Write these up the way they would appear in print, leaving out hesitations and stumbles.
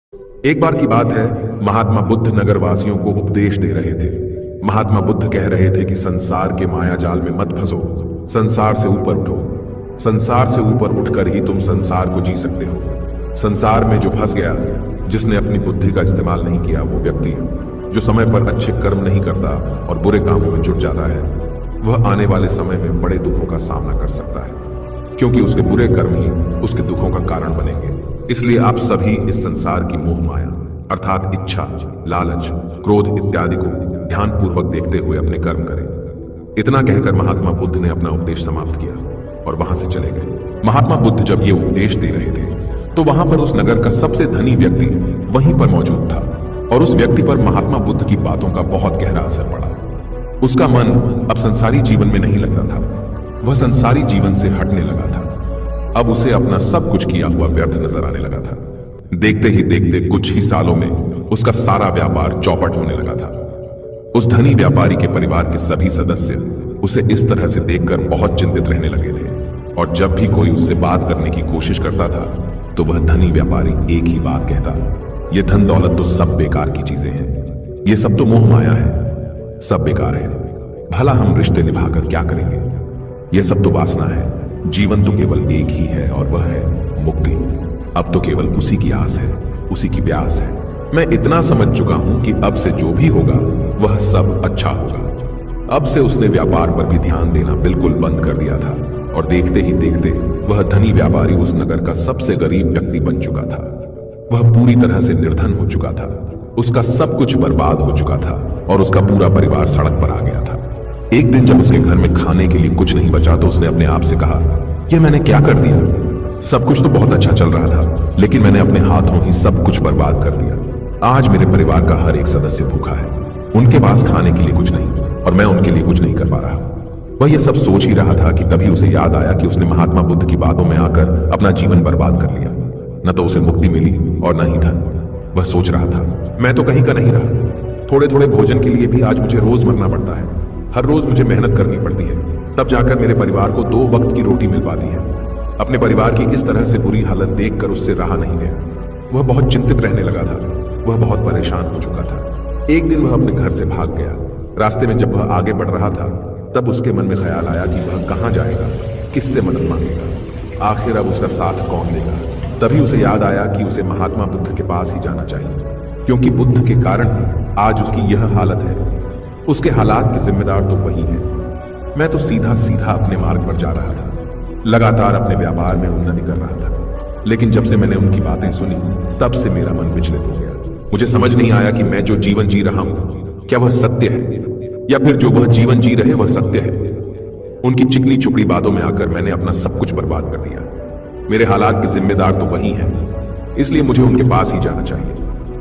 एक बार की बात है, महात्मा बुद्ध नगर वासियों को उपदेश दे रहे थे। महात्मा बुद्ध कह रहे थे कि संसार के माया जाल में मत फंसो, संसार से ऊपर उठो। संसार से ऊपर उठकर ही तुम संसार को जी सकते हो। संसार में जो फंस गया, जिसने अपनी बुद्धि का इस्तेमाल नहीं किया, वो व्यक्ति जो समय पर अच्छे कर्म नहीं करता और बुरे कामों में जुट जाता है, वह आने वाले समय में बड़े दुखों का सामना कर सकता है, क्योंकि उसके बुरे कर्म ही उसके दुखों का कारण बनेंगे। इसलिए आप सभी इस संसार की मोह माया अर्थात इच्छा, लालच, क्रोध इत्यादि को ध्यानपूर्वक देखते हुए अपने कर्म करें। इतना कहकर महात्मा बुद्ध ने अपना उपदेश समाप्त किया और वहां से चले गए। महात्मा बुद्ध जब ये उपदेश दे रहे थे तो वहां पर उस नगर का सबसे धनी व्यक्ति वहीं पर मौजूद था और उस व्यक्ति पर महात्मा बुद्ध की बातों का बहुत गहरा असर पड़ा। उसका मन अब संसारी जीवन में नहीं लगता था, वह संसारी जीवन से हटने लगा था। अब उसे अपना सब कुछ किया हुआ व्यर्थ नजर आने लगा था। देखते ही देखते कुछ ही सालों में उसका सारा व्यापार चौपट होने लगा था। उस धनी व्यापारी के परिवार के सभी सदस्य उसे इस तरह से देखकर बहुत चिंतित रहने लगे थे और जब भी कोई उससे बात करने की कोशिश करता था तो वह धनी व्यापारी एक ही बात कहता, यह धन दौलत तो सब बेकार की चीजें हैं, ये सब तो मोह माया है, सब बेकार है, भला हम रिश्ते निभाकर क्या करेंगे, यह सब तो वासना है, जीवन तो केवल एक ही है और वह है मुक्ति। अब तो केवल उसी की आस है, उसी की प्यास है। मैं इतना समझ चुका हूं कि अब से जो भी होगा वह सब अच्छा होगा। अब से उसने व्यापार पर भी ध्यान देना बिल्कुल बंद कर दिया था और देखते ही देखते वह धनी व्यापारी उस नगर का सबसे गरीब व्यक्ति बन चुका था। वह पूरी तरह से निर्धन हो चुका था, उसका सब कुछ बर्बाद हो चुका था और उसका पूरा परिवार सड़क पर आ गया था। एक दिन जब उसके घर में खाने के लिए कुछ नहीं बचा तो उसने अपने आप से कहा, यह मैंने क्या कर दिया? सब कुछ तो बहुत अच्छा चल रहा था, लेकिन मैंने अपने हाथों ही सब कुछ बर्बाद कर दिया। आज मेरे परिवार का हर एक सदस्य भूखा है, उनके पास खाने के लिए कुछ नहीं और मैं उनके लिए कुछ नहीं कर पा रहा। वह यह सब सोच ही रहा था कि तभी उसे याद आया कि उसने महात्मा बुद्ध की बातों में आकर अपना जीवन बर्बाद कर लिया। न तो उसे मुक्ति मिली और न ही धन। वह सोच रहा था, मैं तो कहीं का नहीं रहा, थोड़े थोड़े भोजन के लिए भी आज मुझे रोज मरना पड़ता है, हर रोज मुझे मेहनत करनी पड़ती है, तब जाकर मेरे परिवार को 2 वक्त की रोटी मिल पाती है। अपने परिवार की इस तरह से बुरी हालत देखकर उससे रहा नहीं गया। वह बहुत चिंतित रहने लगा था, वह बहुत परेशान हो चुका था। एक दिन वह अपने घर से भाग गया। रास्ते में जब वह आगे बढ़ रहा था तब उसके मन में ख्याल आया कि वह कहां जाएगा, किससे मदद मांगेगा, आखिर अब उसका साथ कौन देगा। तभी उसे याद आया कि उसे महात्मा बुद्ध के पास ही जाना चाहिए, क्योंकि बुद्ध के कारण आज उसकी यह हालत है। उसके हालात के जिम्मेदार तो वही है। मैं तो सीधा सीधा अपने मार्ग पर जा रहा था, लगातार अपने व्यापार में उन्नति कर रहा था, लेकिन जब से मैंने उनकी बातें सुनी तब से मेरा मन विचलित हो गया। मुझे समझ नहीं आया कि मैं जो जीवन जी रहा हूं क्या वह सत्य है या फिर जो वह जीवन जी रहे वह सत्य है। उनकी चिकनी चुपड़ी बातों में आकर मैंने अपना सब कुछ बर्बाद कर दिया। मेरे हालात के जिम्मेदार तो वही हैं, इसलिए मुझे उनके पास ही जाना चाहिए।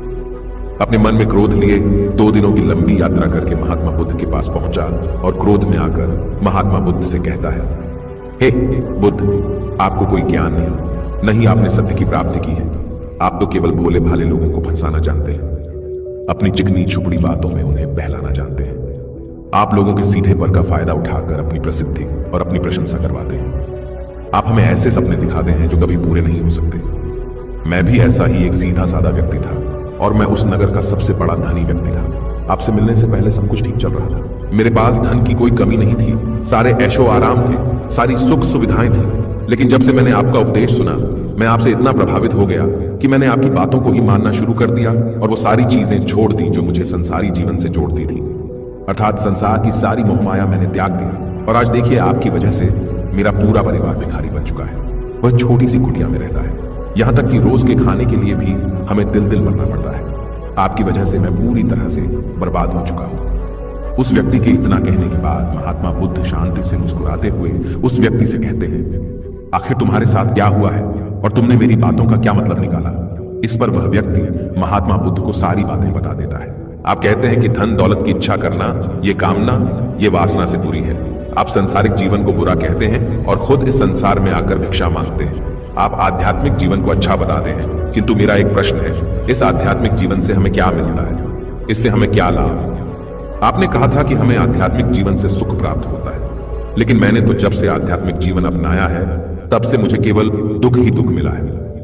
अपने मन में क्रोध लिए 2 दिनों की लंबी यात्रा करके महात्मा बुद्ध के पास पहुंचा और क्रोध में आकर महात्मा बुद्ध से कहता है, हे बुद्ध, आपको कोई ज्ञान नहीं आपने सत्य की प्राप्ति की है, आप तो केवल भोले भाले लोगों को फंसाना जानते हैं, अपनी चिकनी छुपड़ी बातों में उन्हें बहलाना जानते हैं। आप लोगों के सीधे पर का फायदा उठाकर अपनी प्रसिद्धि और अपनी प्रशंसा करवाते हैं। आप हमें ऐसे सपने दिखाते हैं जो कभी पूरे नहीं हो सकते। मैं भी ऐसा ही एक सीधा साधा व्यक्ति था और मैं उस नगर का सबसे बड़ा धनी व्यक्ति था। आपसे मिलने से पहले सब कुछ ठीक चल रहा था, मेरे पास धन की कोई कमी नहीं थी, सारे ऐशो आराम थे, सारी सुख सुविधाएं थी। लेकिन जब से मैंने आपका उपदेश सुना मैं आपसे इतना प्रभावित हो गया कि मैंने आपकी बातों को ही मानना शुरू कर दिया और वो सारी चीजें छोड़ दी जो मुझे संसारी जीवन से जोड़ती थी। अर्थात संसार की सारी मोहमाया मैंने त्याग दी और आज देखिए आपकी वजह से मेरा पूरा परिवार भिखारी बन चुका है। वह छोटी सी कुटिया में रहता है, यहां तक कि रोज के खाने के लिए भी हमें दिल दिल मरना पड़ता है। आपकी वजह से मैं पूरी तरह से बर्बाद हो चुका हूं। उस व्यक्ति के इतना कहने के बाद महात्मा बुद्ध शांति से मुस्कुराते हुए उस व्यक्ति से कहते हैं, आखिर तुम्हारे साथ क्या हुआ है और तुमने मेरी बातों का क्या मतलब निकाला? इस पर वह व्यक्ति महात्मा बुद्ध को सारी बातें बता देता है। आप कहते हैं कि धन दौलत की इच्छा करना, ये कामना, ये वासना से बुरी है। आप संसारिक जीवन को बुरा कहते हैं और खुद इस संसार में आकर भिक्षा मांगते हैं। आप आध्यात्मिक जीवन को अच्छा बताते हैं, किंतु मेरा एक प्रश्न है, इस आध्यात्मिक जीवन से हमें क्या मिलता है? इससे हमें क्या लाभ? आपने कहा था कि हमें आध्यात्मिक जीवन से सुख प्राप्त होता है, लेकिन मैंने तो जब से आध्यात्मिक जीवन अपनाया है तब से मुझे केवल दुख ही दुख मिला है।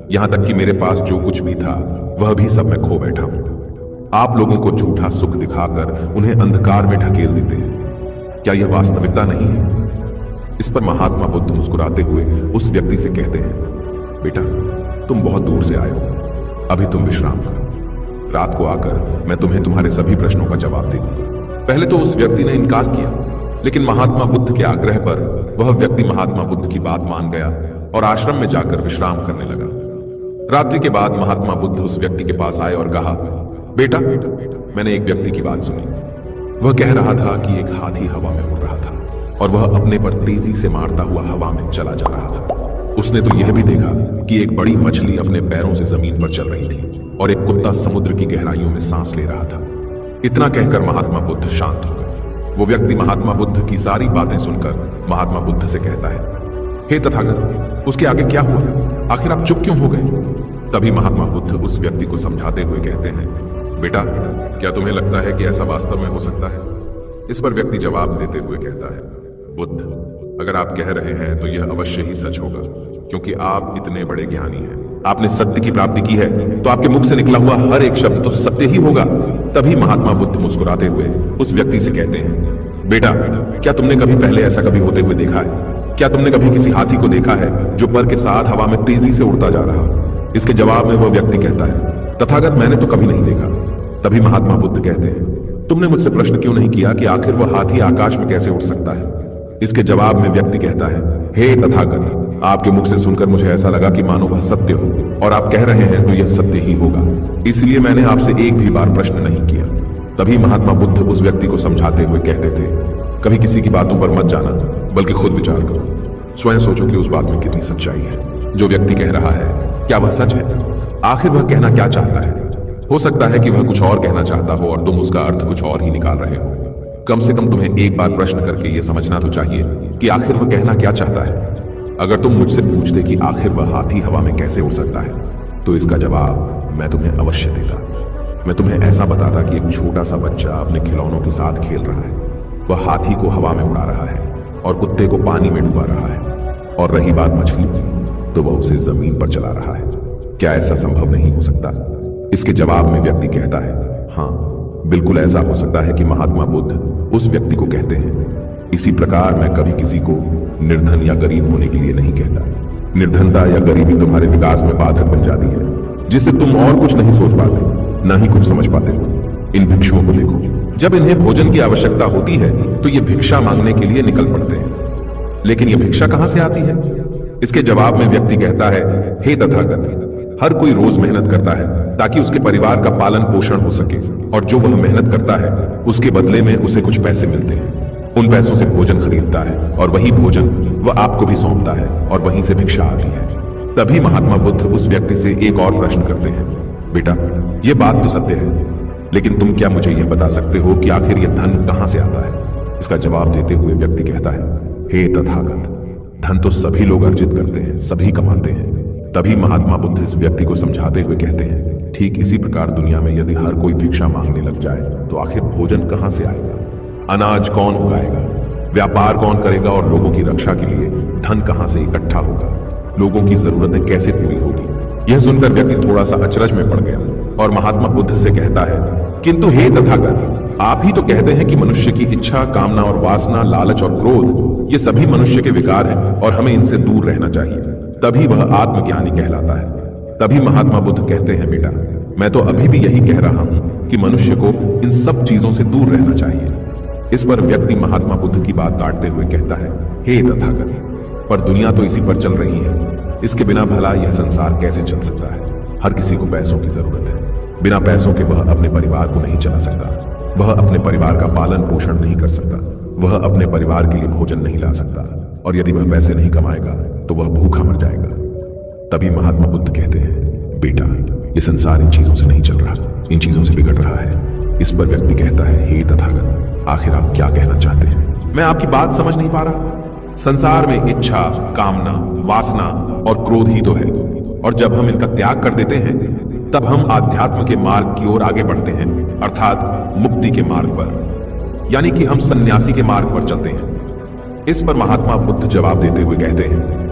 यहां तक कि मेरे पास जो कुछ भी था वह भी सब मैं खो बैठा हूं। आप लोगों को झूठा सुख दिखाकर उन्हें अंधकार में ढकेल देते हैं। क्या यह वास्तविकता नहीं है? इस पर महात्मा बुद्ध मुस्कुराते हुए उस व्यक्ति से कहते हैं, बेटा, तुम बहुत दूर से आए हो, अभी तुम विश्राम करो। रात को आकर मैं तुम्हें तुम्हारे सभी प्रश्नों का जवाब दे दूंगा। पहले तो उस व्यक्ति ने इनकार किया, लेकिन महात्मा बुद्ध के आग्रह पर वह व्यक्ति महात्मा बुद्ध की बात मान गया और आश्रम में जाकर विश्राम करने लगा। रात्रि के बाद महात्मा बुद्ध उस व्यक्ति के पास आए और कहा, बेटा, मैंने एक व्यक्ति की बात सुनी। वह कह रहा था कि एक हाथी हवा में उड़ रहा था और वह अपने पर तेजी से मारता हुआ हवा में चला जा रहा था। उसने तो यह भी देखा कि एक बड़ी मछली अपने पैरों से जमीन पर चल रही थी और एक कुत्ता समुद्र की गहराइयों में सांस ले रहा था। इतना कहकर महात्मा बुद्ध शांत हो गए। वो व्यक्ति महात्मा बुद्ध की सारी बातें सुनकर महात्मा बुद्ध से कहता है, हे तथागत, उसके आगे क्या हुआ? आखिर आप चुप क्यों हो गए? तभी महात्मा बुद्ध उस व्यक्ति को समझाते हुए कहते हैं, बेटा, क्या तुम्हें लगता है कि ऐसा वास्तव में हो सकता है? इस पर व्यक्ति जवाब देते हुए कहता है, बुद्ध, अगर आप कह रहे हैं तो यह अवश्य ही सच होगा, क्योंकि आप इतने बड़े ज्ञानी हैं। आपने सत्य की प्राप्ति की है, तो आपके मुख से निकला हुआ हर एक शब्द तो सत्य ही होगा। तभी महात्मा बुद्ध मुस्कुराते हुए उस व्यक्ति से कहते हैं, बेटा, क्या तुमने कभी पहले ऐसा कभी होते हुए देखा है? क्या तुमने कभी किसी हाथी को देखा है जो पर के साथ हवा में तेजी से उड़ता जा रहा? इसके जवाब में वह व्यक्ति कहता है, तथागत, मैंने तो कभी नहीं देखा। तभी महात्मा बुद्ध कहते हैं, तुमने मुझसे प्रश्न क्यों नहीं किया कि आखिर वह हाथी आकाश में कैसे उड़ सकता है? इसके जवाब में व्यक्ति कहता है, हे तथागत, आपके मुख से सुनकर मुझे ऐसा लगा कि मानो वह सत्य हो, और आप कह रहे हैं तो यह सत्य ही होगा, इसलिए मैंने आपसे एक भी बार प्रश्न नहीं किया। तभी महात्मा बुद्ध उस व्यक्ति को समझाते हुए कहते थे, कभी किसी की बातों पर मत जाना, बल्कि खुद विचार करो। स्वयं सोचो कि उस बात में कितनी सच्चाई है। जो व्यक्ति कह रहा है, क्या वह सच है? आखिर वह कहना क्या चाहता है? हो सकता है कि वह कुछ और कहना चाहता हो और तुम उसका अर्थ कुछ और ही निकाल रहे हो। कम से कम तुम्हें एक बार प्रश्न करके यह समझना तो चाहिए कि आखिर वह कहना क्या चाहता है। अगर तुम मुझसे पूछते कि आखिर वह हाथी हवा में कैसे उड़ सकता है, तो इसका जवाब मैं तुम्हें अवश्य देता। मैं तुम्हें ऐसा बताता कि एक छोटा सा बच्चा अपने खिलौनों के साथ खेल रहा है। वह हाथी को हवा में उड़ा रहा है और कुत्ते को पानी में डुबा रहा है, और रही बात मछली की, तो वह उसे जमीन पर चला रहा है। क्या ऐसा संभव नहीं हो सकता? इसके जवाब में व्यक्ति कहता है, हाँ, बिल्कुल ऐसा हो सकता है कि महात्मा बुद्ध उस व्यक्ति को कहते हैं, इसी प्रकार मैं कभी किसी को निर्धन या गरीब होने के लिए नहीं कहता। निर्धनता या गरीबी तुम्हारे विकास में बाधक बन जाती है, जिससे तुम और कुछ नहीं सोच पाते, ना ही कुछ समझ पाते हो। इन भिक्षुओं को देखो, जब इन्हें भोजन की आवश्यकता होती है तो ये भिक्षा मांगने के लिए निकल पड़ते हैं, लेकिन ये भिक्षा कहां से आती है? इसके जवाब में व्यक्ति कहता है, हे तथागत, हर कोई रोज मेहनत करता है ताकि उसके परिवार का पालन पोषण हो सके, और जो वह मेहनत करता है उसके बदले में उसे कुछ पैसे मिलते हैं। उन पैसों से भोजन खरीदता है और वही भोजन वह आपको भी सौंपता है, और वहीं से भिक्षा आती है। तभी महात्मा बुद्ध उस व्यक्ति से एक और प्रश्न करते हैं, बेटा, यह बात तो सत्य है, लेकिन तुम क्या मुझे यह बता सकते हो कि आखिर यह धन कहां से आता है? इसका जवाब देते हुए व्यक्ति कहता है, हे तथागत, धन तो सभी लोग अर्जित करते हैं, सभी कमाते हैं। तभी महात्मा बुद्ध इस व्यक्ति को समझाते हुए कहते हैं, ठीक इसी प्रकार दुनिया में यदि हर कोई भिक्षा मांगने लग जाए तो आखिर भोजन कहां से आएगा? अनाज कौन उगाएगा? व्यापार कौन करेगा? और लोगों की रक्षा के लिए धन कहां से इकट्ठा होगा? लोगों की जरूरतें कैसे पूरी होगी? यह सुनकर व्यक्ति थोड़ा सा अचरज में पड़ गया और महात्मा बुद्ध से कहता है, किंतु हे तथागत, आप ही तो कहते हैं कि मनुष्य की इच्छा, कामना और वासना, लालच और क्रोध, ये सभी मनुष्य के विकार हैं और हमें इनसे दूर रहना चाहिए, तभी वह आत्मज्ञानी कहलाता है। तभी महात्मा बुद्ध कहते हैं, बेटा, मैं तो अभी भी यही कह रहा हूं कि मनुष्य को इन सब चीजों से दूर रहना चाहिए। इस पर व्यक्ति महात्मा बुद्ध की बात काटते हुए कहता है, हे तथागत, पर दुनिया तो इसी पर चल रही है, इसके बिना भला यह संसार कैसे चल सकता है? हर किसी को पैसों की जरूरत है, बिना पैसों के वह अपने परिवार को नहीं चला सकता, वह अपने परिवार का पालन पोषण नहीं कर सकता, वह अपने परिवार के लिए भोजन नहीं ला सकता, और यदि वह पैसे नहीं कमाएगा तो वह भूखा मर जाएगा। तभी महात्मा बुद्ध कहते हैं, बेटा, यह संसार इन चीजों से नहीं चल रहा, इन चीजों से बिगड़ रहा है। इस पर व्यक्ति कहता है, हे तथागत, आखिर आप क्या कहना चाहते हैं? मैं आपकी बात समझ नहीं पा रहा। संसार में इच्छा, कामना, वासना और क्रोध ही तो है, और जब हम इनका त्याग कर देते हैं तब हम आध्यात्म के मार्ग की ओर आगे बढ़ते हैं, अर्थात मुक्ति के मार्ग पर, यानी कि हम सन्यासी के मार्ग पर चलते हैं। इस पर महात्मा बुद्ध जवाब देते हुए कहते हैं,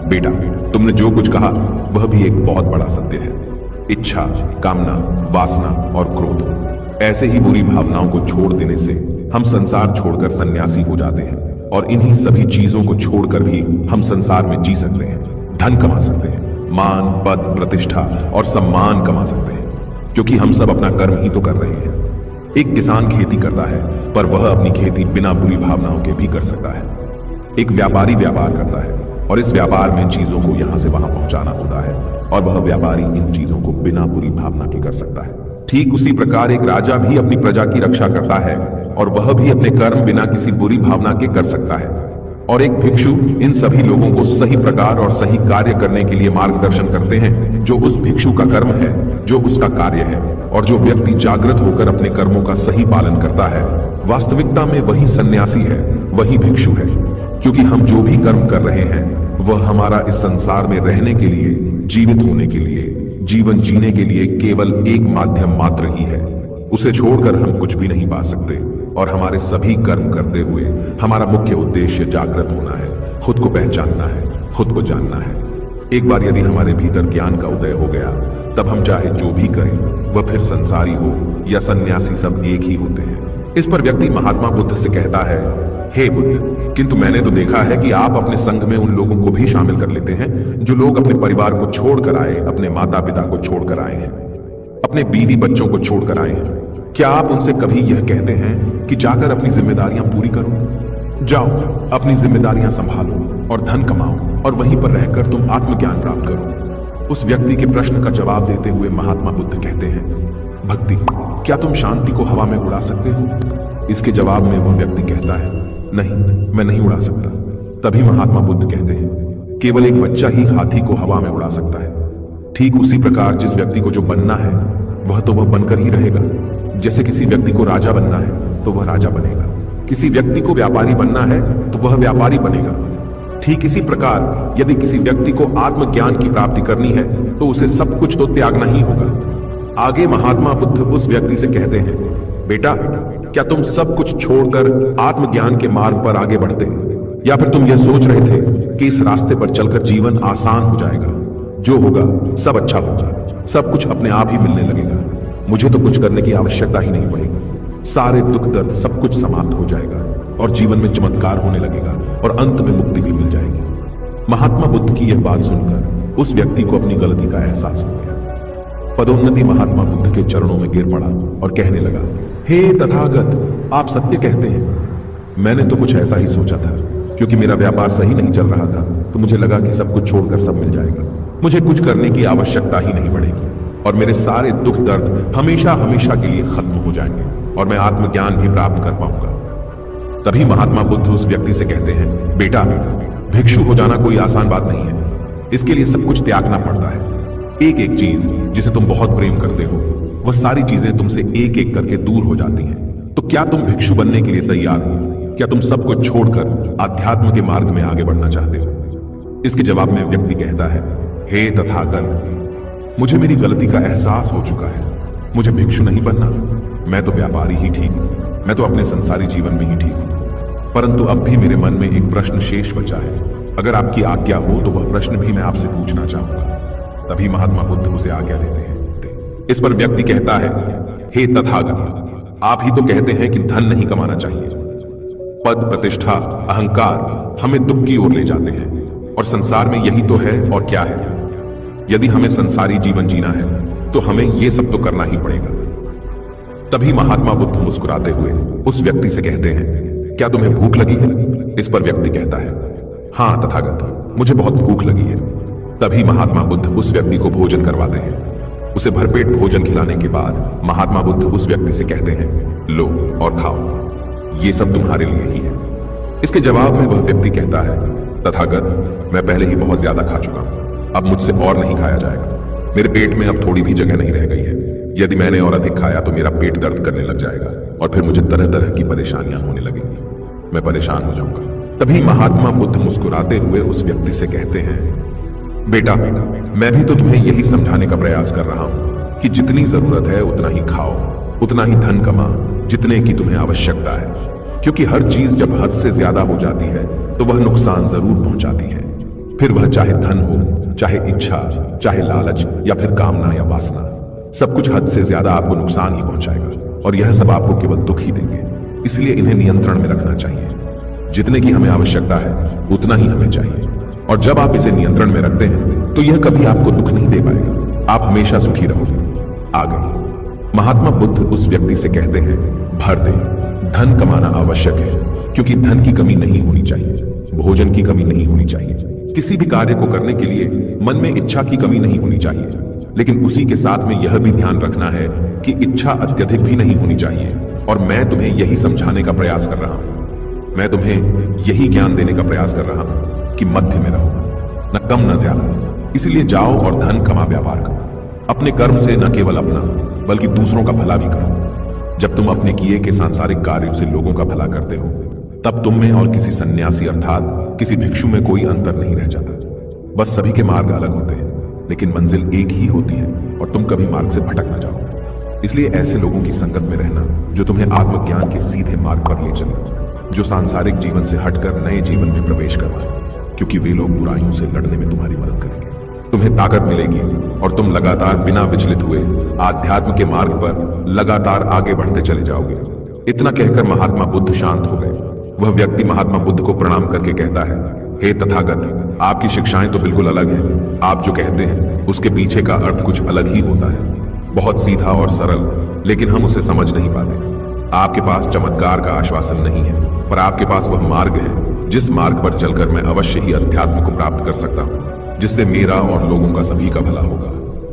बेटा, तुमने जो कुछ कहा वह भी एक बहुत बड़ा सत्य है। इच्छा, कामना, वासना और क्रोध, ऐसे ही बुरी भावनाओं को छोड़ देने से हम संसार छोड़कर सन्यासी हो जाते हैं और इन्हीं सभी चीजों को छोड़कर भी हम संसार में जी सकते हैं, धन कमा सकते हैं, मान, पद, प्रतिष्ठा और सम्मान कमा सकते हैं, क्योंकि हम सब अपना कर्म ही तो कर रहे हैं। एक किसान खेती करता है, पर वह अपनी खेती बिना बुरी भावनाओं के भी कर सकता है। एक व्यापारी व्यापार करता है और इस व्यापार में चीजों को यहां से वहां पहुंचाना होता है, और वह व्यापारी इन चीजों को बिना बुरी भावना के कर सकता है। ठीक उसी प्रकार एक राजा भी अपनी प्रजा की रक्षा करता है और वह भी अपने कर्म बिना किसी बुरी भावना के कर सकता है। और एक भिक्षु इन सभी लोगों को सही प्रकार और सही कार्य करने के लिए मार्गदर्शन करते हैं, जो उस भिक्षु का कर्म है, जो उसका कार्य है। और जो व्यक्ति जागृत होकर अपने कर्मों का सही पालन करता है, वास्तविकता में वही सन्यासी है, वही भिक्षु है, क्योंकि हम जो भी कर्म कर रहे हैं वह हमारा इस संसार में रहने के लिए, जीवित होने के लिए, जीवन जीने के लिए केवल एक माध्यम मात्र ही है। उसे छोड़कर हम कुछ भी नहीं पा सकते। और हमारे सभी कर्म करते हुए हमारा मुख्य उद्देश्य जागृत होना है, खुद को पहचानना है, खुद को जानना है। एक बार यदि हमारे भीतर ज्ञान का उदय हो गया, तब हम चाहे जो भी करें, वह फिर संसारी हो या सन्यासी, सब एक ही होते हैं। इस पर व्यक्ति महात्मा बुद्ध से कहता है, हे बुद्ध, किंतु मैंने तो देखा है कि आप अपने संघ में उन लोगों को भी शामिल कर लेते हैं जो लोग अपने परिवार को छोड़कर आए, अपने माता पिता को छोड़कर आए हैं, अपने बीवी बच्चों को छोड़कर आए हैं। क्या आप उनसे कभी यह कहते हैं कि जाकर अपनी जिम्मेदारियां पूरी करो? जाओ, अपनी जिम्मेदारियां संभालो और धन कमाओ, और वहीं पर रहकर तुम आत्मज्ञान प्राप्त करो। उस व्यक्ति के प्रश्न का जवाब देते हुए महात्मा बुद्ध कहते हैं, भक्ति, क्या तुम शांति को हवा में उड़ा सकते हो? इसके जवाब में वह व्यक्ति कहता है, नहीं, मैं नहीं उड़ा सकता। तभी महात्मा बुद्ध कहते हैं, केवल एक बच्चा ही हाथी को हवा में उड़ा सकता है। ठीक उसी प्रकार जिस व्यक्ति को जो बनना है वह तो वह बनकर ही रहेगा। जैसे किसी व्यक्ति को राजा बनना है तो वह राजा बनेगा, किसी व्यक्ति को व्यापारी बनना है तो वह व्यापारी बनेगा। ठीक इसी प्रकार यदि किसी व्यक्ति को आत्मज्ञान की प्राप्ति करनी है तो उसे सब कुछ तो त्यागना ही होगा। आगे महात्मा बुद्ध उस व्यक्ति से कहते हैं, बेटा, क्या तुम सब कुछ छोड़कर आत्मज्ञान के मार्ग पर आगे बढ़ते, या फिर तुम यह सोच रहे थे कि इस रास्ते पर चलकर जीवन आसान हो जाएगा, जो होगा सब अच्छा होगा, सब कुछ अपने आप ही मिलने लगेगा, मुझे तो कुछ करने की आवश्यकता ही नहीं पड़ेगी, सारे दुख दर्द सब कुछ समाप्त हो जाएगा और जीवन में चमत्कार होने लगेगा और अंत में मुक्ति भी मिल जाएगी। महात्मा बुद्ध की यह बात सुनकर उस व्यक्ति को अपनी गलती का एहसास हो गया। पदोन्नति महात्मा बुद्ध के चरणों में गिर पड़ा और कहने लगा, हे तथागत, आप सत्य कहते हैं। मैंने तो कुछ ऐसा ही सोचा था, क्योंकि मेरा व्यापार सही नहीं चल रहा था, तो मुझे लगा कि सब कुछ छोड़कर सब मिल जाएगा, मुझे कुछ करने की आवश्यकता ही नहीं पड़ेगी और मेरे सारे दुख दर्द हमेशा हमेशा के लिए खत्म हो जाएंगे और मैं आत्मज्ञान भी प्राप्त कर पाऊंगा। तभी महात्मा बुद्ध उस व्यक्ति से कहते हैं, बेटा, भिक्षु हो जाना कोई आसान बात नहीं है, इसके लिए सब कुछ त्यागना पड़ता है। एक एक चीज जिसे तुम बहुत प्रेम करते हो, वह सारी चीजें तुमसे एक एक करके दूर हो जाती हैं। तो क्या तुम भिक्षु बनने के लिए तैयार हो? क्या तुम सब कुछ छोड़कर आध्यात्म के मार्ग में आगे बढ़ना चाहते हो? इसके जवाब में व्यक्ति कहता है, हे तथागत, मुझे मेरी गलती का एहसास हो चुका है, मुझे भिक्षु नहीं बनना, मैं तो व्यापारी ही ठीक हूं, मैं तो अपने संसारी जीवन में ही ठीक हूं। परंतु अब भी मेरे मन में एक प्रश्न शेष बचा है, अगर आपकी आज्ञा हो तो वह प्रश्न भी मैं आपसे पूछना चाहूंगा। तभी महात्मा बुद्ध उसे आज्ञा देते हैं। इस पर व्यक्ति कहता है, हे तथागत, आप ही तो कहते हैं कि धन नहीं कमाना चाहिए, पद, प्रतिष्ठा, अहंकार हमें दुख की ओर ले जाते हैं, और संसार में यही तो है और क्या है। यदि हमें संसारी जीवन जीना है तो हमें यह सब तो करना ही पड़ेगा। तभी महात्मा बुद्ध मुस्कुराते हुए उस व्यक्ति से कहते हैं, क्या तुम्हें भूख लगी है? इस पर व्यक्ति कहता है, हां तथागत, मुझे बहुत भूख लगी है। तभी महात्मा बुद्ध उस व्यक्ति को भोजन करवाते हैं। उसे भरपेट भोजन खिलाने के बाद महात्मा बुद्ध उस व्यक्ति से कहते हैं, लो और खाओ, ये सब तुम्हारे लिए ही है। इसके जवाब में वह व्यक्ति कहता है, तथागत, मैं पहले ही बहुत ज्यादा खा चुका हूं, अब मुझसे और नहीं खाया जाएगा, मेरे पेट में अब थोड़ी भी जगह नहीं रह गई है। यदि मैंने और अधिक खाया तो मेरा पेट दर्द करने लग जाएगा और फिर मुझे तरह तरह की परेशानियां होने लगेंगी, मैं परेशान हो जाऊंगा। तभी महात्मा बुद्ध मुस्कुराते हुए उस व्यक्ति से कहते हैं, बेटा, मैं भी तो तुम्हें यही समझाने का प्रयास कर रहा हूं कि जितनी जरूरत है उतना ही खाओ, उतना ही धन कमा जितने की तुम्हें आवश्यकता है, क्योंकि हर चीज जब हद से ज्यादा हो जाती है तो वह नुकसान जरूर पहुंचाती है। फिर वह चाहे धन हो, चाहे इच्छा, चाहे लालच या फिर कामना या वासना, सब कुछ हद से ज्यादा आपको नुकसान ही पहुंचाएगा और यह सब आपको केवल दुख ही देंगे। इसलिए इन्हें नियंत्रण में रखना चाहिए। जितने की हमें आवश्यकता है उतना ही हमें चाहिए, और जब आप इसे नियंत्रण में रखते हैं तो यह कभी आपको दुख नहीं दे पाएगा। आप हमेशा सुखी रहोगे। आगे महात्मा बुद्ध उस व्यक्ति से कहते हैं, भर दे। धन कमाना आवश्यक है, क्योंकि धन की कमी नहीं होनी चाहिए, भोजन की कमी नहीं होनी चाहिए, किसी भी कार्य को करने के लिए मन में इच्छा की कमी नहीं होनी चाहिए। लेकिन उसी के साथ में यह भी ध्यान रखना है कि इच्छा अत्यधिक भी नहीं होनी चाहिए। और मैं तुम्हें यही समझाने का प्रयास कर रहा हूं, मैं तुम्हें यही ज्ञान देने का प्रयास कर रहा हूं कि मध्य में रहो, न कम न ज्यादा। इसलिए जाओ और धन कमा व्यापार करो। अपने कर्म से न केवल अपना बल्कि दूसरों का भला भी करो। जब तुम अपने किए के सांसारिक कार्यों से लोगों का भला करते हो, तब तुम में और किसी सन्यासी अर्थात किसी भिक्षु में कोई अंतर नहीं रह जाता। बस सभी के मार्ग अलग होते हैं, लेकिन मंजिल एक ही होती है और तुम कभी मार्ग से भटक ना जाओ। इसलिए ऐसे लोगों की संगत में रहना जो तुम्हें आत्मज्ञान के सीधे मार्ग पर ले चले, जो सांसारिक जीवन से हटकर नए जीवन में प्रवेश करवाए, क्योंकि वे लोग बुराइयों से लड़ने में तुम्हारी मदद करेंगे। तुम्हें ताकत मिलेगी और तुम लगातार बिना विचलित हुए आध्यात्म के मार्ग पर लगातार आगे बढ़ते चले जाओगे। इतना कहकर महात्मा बुद्ध शांत हो गए। वह व्यक्ति महात्मा बुद्ध को प्रणाम करके कहता है, हे तथागत, आपकी शिक्षाएं तो बिल्कुल अलग हैं। आप जो कहते हैं उसके पीछे का अर्थ कुछ अलग ही होता है, बहुत सीधा और सरल, लेकिन हम उसे समझ नहीं पाते। आपके पास चमत्कार का आश्वासन नहीं है, पर आपके पास वह मार्ग है जिस मार्ग पर चलकर मैं अवश्य ही अध्यात्म को प्राप्त कर सकता हूं, जिससे मेरा और लोगों का सभी का भला होगा।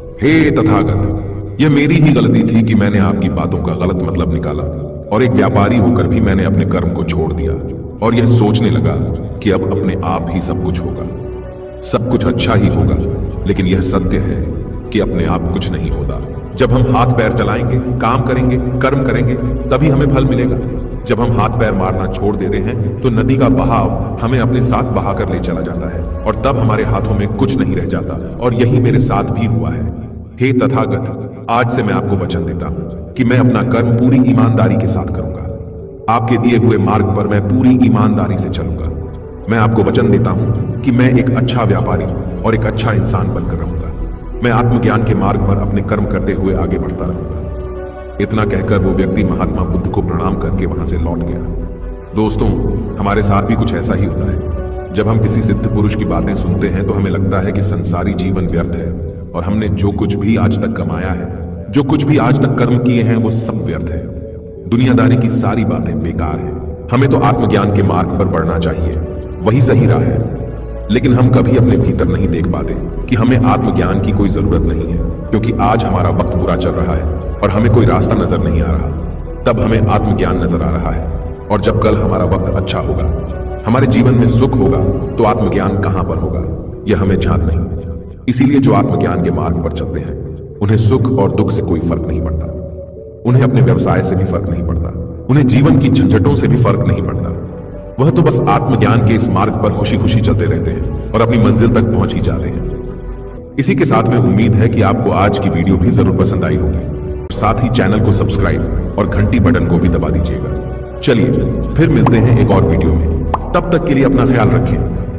हे तथागत, यह मेरी ही गलती थी कि मैंने आपकी बातों का गलत मतलब निकाला और एक व्यापारी होकर भी मैंने अपने कर्म को छोड़ दिया और यह सोचने लगा कि अब अपने आप ही सब कुछ होगा, सब कुछ अच्छा ही होगा। लेकिन यह सत्य है कि अपने आप कुछ नहीं होता। जब हम हाथ पैर चलाएंगे, काम करेंगे, कर्म करेंगे, तभी हमें फल मिलेगा। जब हम हाथ पैर मारना छोड़ देते हैं तो नदी का बहाव हमें अपने साथ बहा कर ले चला जाता है और तब हमारे हाथों में कुछ नहीं रह जाता, और यही मेरे साथ भी हुआ है। हे तथागत, आज से मैं आपको वचन देता हूं कि मैं अपना कर्म पूरी ईमानदारी के साथ करूंगा। आपके दिए हुए मार्ग पर मैं पूरी ईमानदारी से चलूंगा। मैं आपको वचन देता हूं कि मैं एक अच्छा व्यापारी और एक अच्छा इंसान बनकर रहूंगा। मैं आत्मज्ञान के मार्ग पर अपने कर्म करते हुए आगे बढ़ता रहूंगा। इतना कहकर वो व्यक्ति महात्मा बुद्ध को प्रणाम करके वहां से लौट गया। दोस्तों, हमारे साथ भी कुछ ऐसा ही होता है। जब हम किसी सिद्ध पुरुष की बातें सुनते हैं तो हमें लगता है कि संसारी जीवन व्यर्थ है और हमने जो कुछ भी आज तक कमाया है, जो कुछ भी आज तक कर्म किए हैं, वो सब व्यर्थ है। दुनियादारी की सारी बातें बेकार हैं। हमें तो आत्मज्ञान के मार्ग पर बढ़ना चाहिए, वही सही राह है। लेकिन हम कभी अपने भीतर नहीं देख पाते कि हमें आत्मज्ञान की कोई जरूरत नहीं है, क्योंकि आज हमारा वक्त बुरा चल रहा है और हमें कोई रास्ता नजर नहीं आ रहा। तब हमें आत्मज्ञान नजर आ रहा है, और जब कल हमारा वक्त अच्छा होगा, हमारे जीवन में सुख होगा, तो आत्मज्ञान कहां पर होगा यह हमें ध्यान नहीं। इसीलिए जो आत्मज्ञान के मार्ग पर चलते हैं उन्हें सुख और दुख से कोई फर्क नहीं पड़ता, उन्हें अपने व्यवसाय से भी फर्क नहीं पड़ता, उन्हें जीवन की झंझटों से भी फर्क नहीं पड़ता। वह तो बस आत्मज्ञान के इस मार्ग पर खुशी खुशी चलते रहते हैं और अपनी मंजिल तक पहुंच ही जाते हैं। इसी के साथ में उम्मीद है कि आपको आज की वीडियो भी जरूर पसंद आई होगी। साथ ही चैनल को सब्सक्राइब और घंटी बटन को भी दबा दीजिएगा। चलिए फिर मिलते हैं एक और वीडियो में। तब तक के लिए अपना ख्याल रखें।